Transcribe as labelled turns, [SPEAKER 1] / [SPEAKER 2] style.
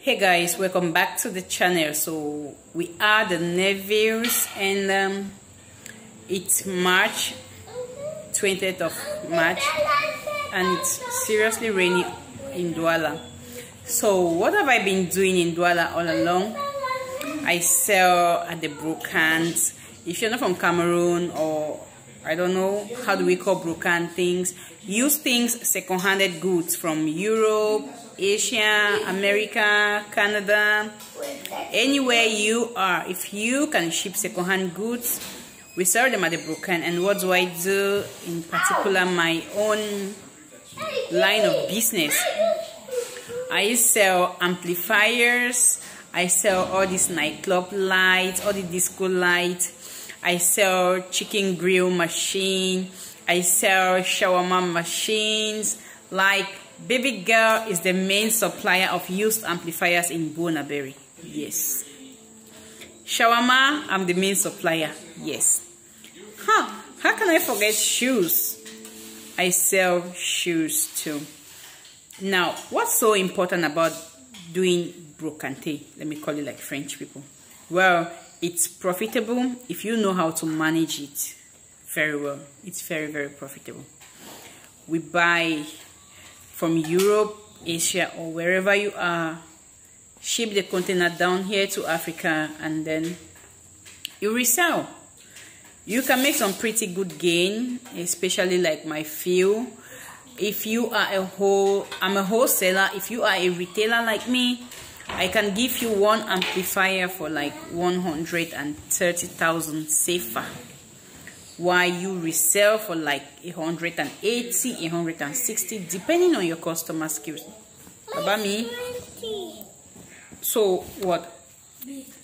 [SPEAKER 1] Hey guys, welcome back to the channel. So we are the Nevilles and it's March 20th of March and it's seriously rainy in Douala. So what have I been doing in Douala all along? I sell at the brocants. If you're not from Cameroon, or I don't know, how do we call brocant things? Use things, second-handed goods from Europe, Asia, America, Canada, anywhere you are. If you can ship second-hand goods, we sell them at the brocant. And what do I do? In particular, my own line of business. I sell amplifiers. I sell all these nightclub lights, all the disco lights. I sell chicken grill machine. I sell shawarma machines. Like, Baby Girl is the main supplier of used amplifiers in Bonaberry. Yes. Shawarma, I'm the main supplier. Yes. How can I forget shoes? I sell shoes too. Now, what's so important about doing brocante? Let me call it like French people. Well, it's profitable if you know how to manage it very well. It's very, very profitable. We buy from Europe, Asia, or wherever you are, ship the container down here to Africa, and then you resell. You can make some pretty good gain, especially like my field. If you are I'm a wholesaler. If you are a retailer like me, I can give you one amplifier for like 130,000 CFA, while you resell for like 180, 160, depending on your customer skills. About me. So what?